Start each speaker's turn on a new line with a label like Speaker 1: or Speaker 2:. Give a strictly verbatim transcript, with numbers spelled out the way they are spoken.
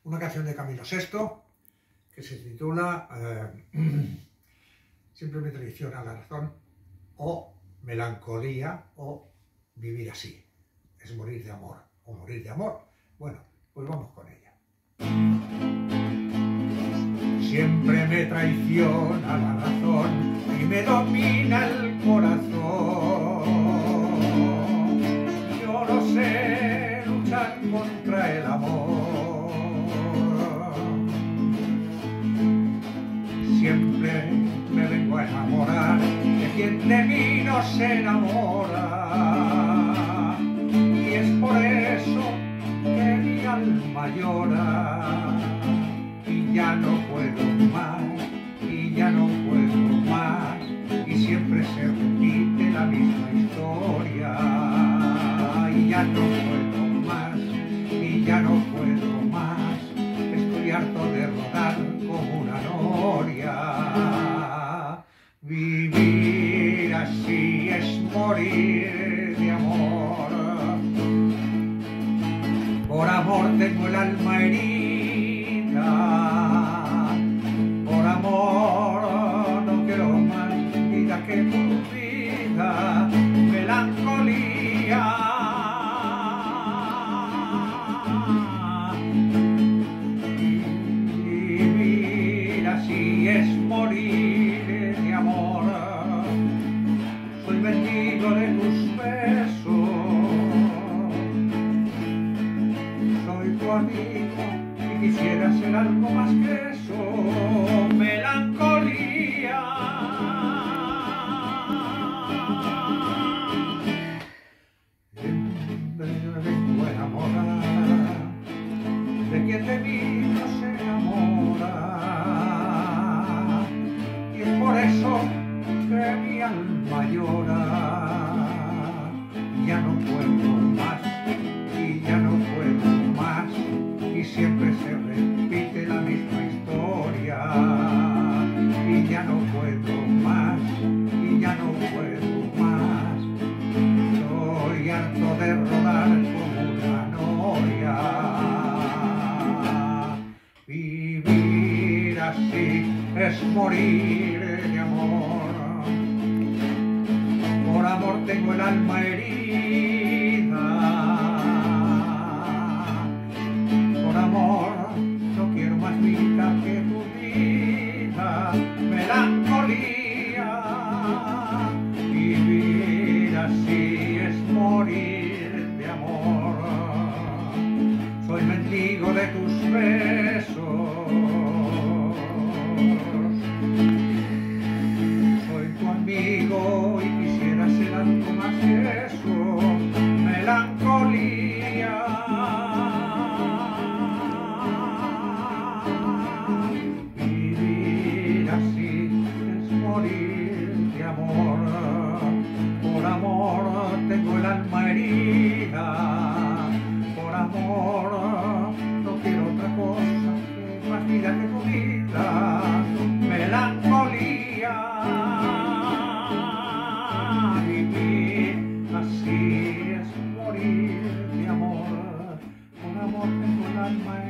Speaker 1: una canción de Camilo Sesto que se titula eh, Siempre me traiciona la razón, o Melancolía, o Vivir así. Es morir de amor, o morir de amor. Bueno, pues vamos con ella. Siempre me traiciona la razón y me domina el corazón. Yo no sé luchar contra el amor. Siempre me vengo a enamorar de quien de mí no se enamora. Y es por eso que mi alma llora. Y ya no puedo más, y ya no puedo más, y siempre se repite la misma historia. Y ya no puedo más, y ya no puedo más, estoy harto de rodar como una noria. Vivir así es morir de amor. Por amor tengo el alma herida. Por amor no quiero más vida que tu vida. Melancolía. Vivir así es morir de amor. Soy mendigo de tus besos. Soy tu amigo y quisiera ser algo más que eso. Melancolía. Siempre me vengo a enamorar de quien de mí no se enamora. Y es por eso que mi alma llora. Ya no puedo más, y ya no puedo más, y siempre se repite la misma historia. Y ya no puedo más, y ya no puedo más, estoy harto de rodar como una noria. Vivir así es morir de amor. Por amor tengo el alma herida. Por amor no quiero más vida que tu vida. Melancolía. Vivir así es morir de amor. Soy mendigo de tus besos. Soy tu amigo y quisiera ser algo más que eso. Melancolía. Vivir así es morir de amor. Por amor tengo el alma herida. Por amor no quiero otra cosa que más vida que tu vida. Melancolía. Vivir así es morir de amor. Por amor tengo el alma herida.